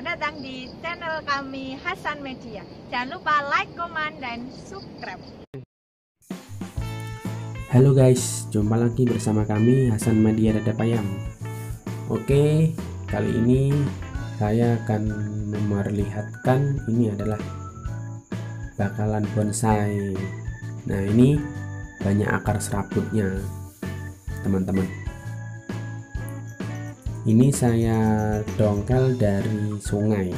Selamat datang di channel kami Hasan Media. Jangan lupa like, komen, dan subscribe. Halo guys, jumpa lagi bersama kami Hasan Media Dadapayam. Oke, kali ini saya akan memperlihatkan ini adalah bakalan bonsai. Nah, ini banyak akar serabutnya, teman-teman. Ini saya dongkel dari sungai.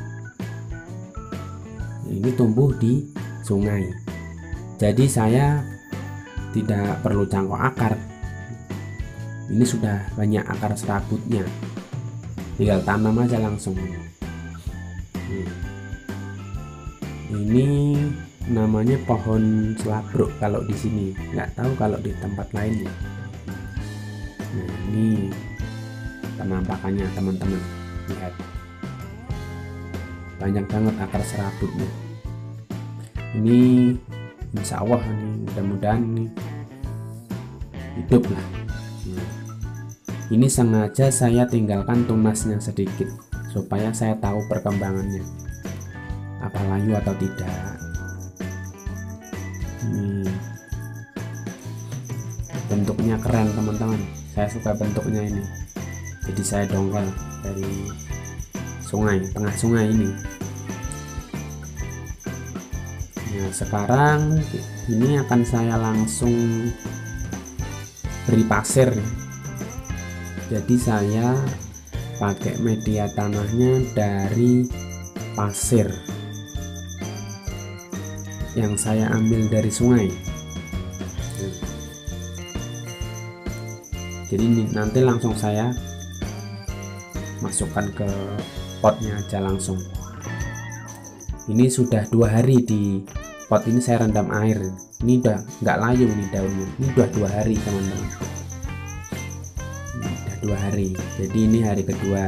Ini tumbuh di sungai. Jadi saya tidak perlu cangkok akar. Ini sudah banyak akar serabutnya. Tinggal tanam aja langsung. Ini namanya pohon selabruk kalau di sini. Nggak tahu kalau di tempat lain ya. Nah, ini penampakannya teman-teman, lihat banyak banget akar serabutnya. Ini insya Allah nih, mudah-mudahan nih hidup lah. Ini sengaja saya tinggalkan tunasnya sedikit supaya saya tahu perkembangannya apa layu atau tidak. Bentuknya keren teman-teman, saya suka bentuknya ini. Jadi saya dongkel dari sungai, tengah sungai ini. Nah, sekarang ini akan saya langsung beri pasir. Jadi saya pakai media tanahnya dari pasir yang saya ambil dari sungai. Jadi nanti langsung saya masukkan ke potnya aja langsung. Ini sudah 2 hari di pot ini saya rendam air. Ini udah nggak layu nih daunnya. Ini udah 2 hari teman-teman. Ini udah 2 hari. Jadi ini hari kedua.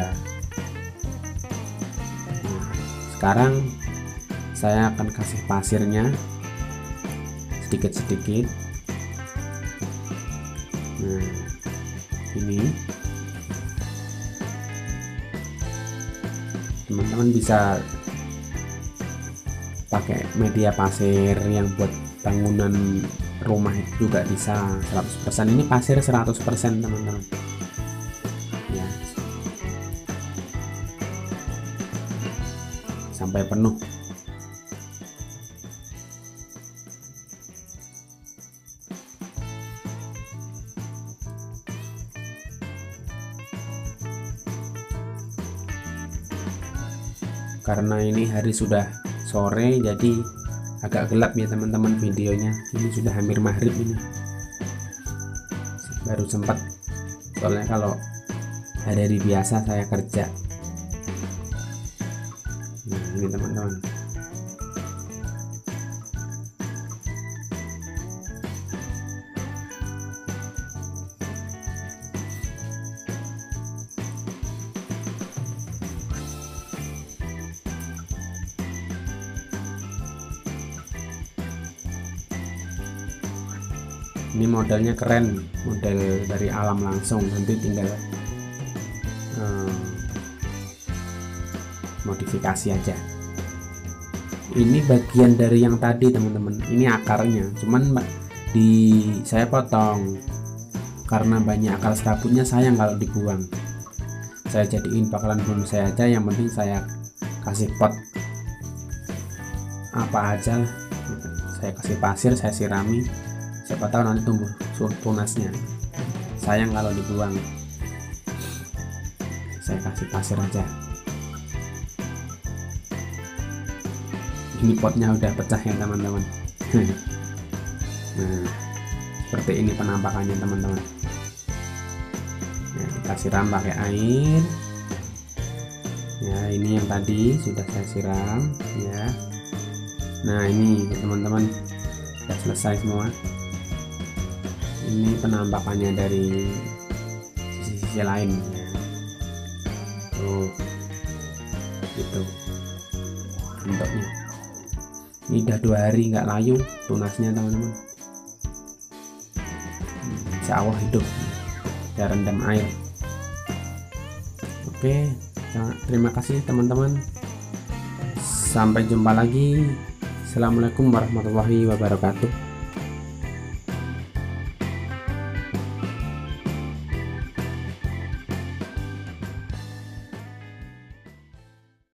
Nah, sekarang saya akan kasih pasirnya sedikit-sedikit. Nah, ini teman-teman bisa pakai media pasir yang buat bangunan rumah itu juga bisa 100%. Ini pasir 100% teman-teman ya, sampai penuh. Karena ini hari sudah sore jadi agak gelap ya teman-teman videonya. Ini sudah hampir maghrib, ini baru sempat, soalnya kalau hari biasa saya kerja. Nah, ini teman-teman, ini modelnya keren, model dari alam langsung, nanti tinggal modifikasi aja. Ini bagian dari yang tadi teman-teman, ini akarnya, cuman saya potong karena banyak akar serabutnya, sayang kalau dibuang. Saya jadiin bakalan bonsai aja, yang penting saya kasih pot apa aja, saya kasih pasir, saya sirami, siapa tahu nanti tumbuh tunasnya. Sayang kalau dibuang. Saya kasih pasir aja. Ini potnya udah pecah ya teman-teman. Nah, seperti ini penampakannya teman-teman. Nah, kita siram pakai air ya. Ini yang tadi sudah saya siram ya. Nah, ini teman-teman sudah selesai semua. Ini penampakannya dari sisi-sisi lain ya. Tuh, gitu bentuknya. Ini udah 2 hari nggak layu tunasnya teman-teman. Insya Allah hidup. Saya rendam air. Oke, Terima kasih teman-teman, sampai jumpa lagi. Assalamualaikum warahmatullahi wabarakatuh.